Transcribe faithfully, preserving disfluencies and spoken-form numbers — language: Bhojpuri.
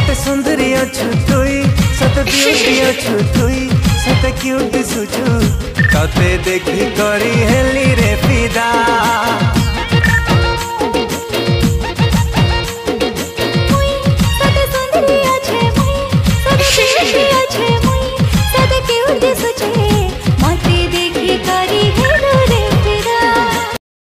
सत सुंदरी अछु तुई सत ब्यूटी अछु तुई सत क्यूट सुचु तते देखी करी हेली रे फिदा।